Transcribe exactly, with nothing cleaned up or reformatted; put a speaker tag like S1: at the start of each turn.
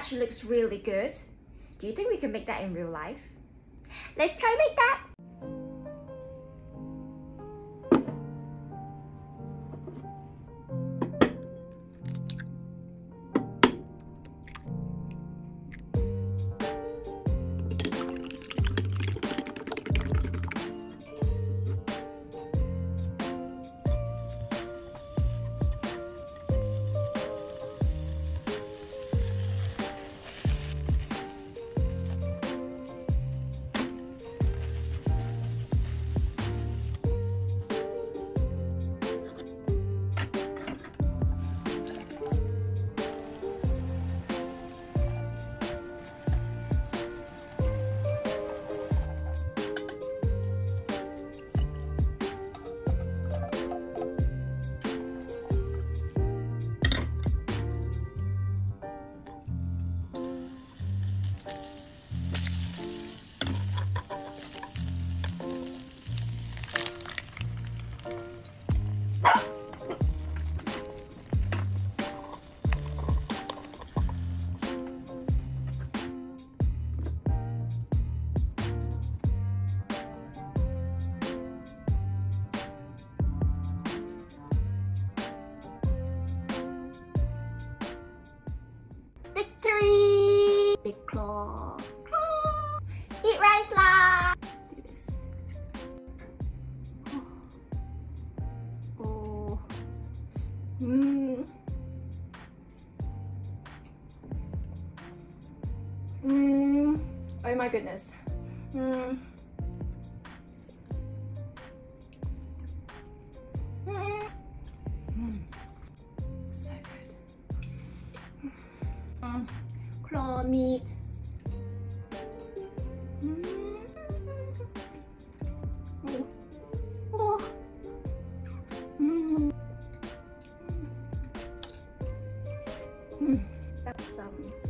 S1: actually looks really good. Do you think we can make that in real life? Let's try make that! Victory! Big claw. Claw. Eat rice lah! Do this. Oh. Oh. Mmm. Mmm. Oh my goodness. Mmm. Mmm. Mm. So good. Mm. Claw meat. Mm. Oh. Oh. Mm. Mm. That's um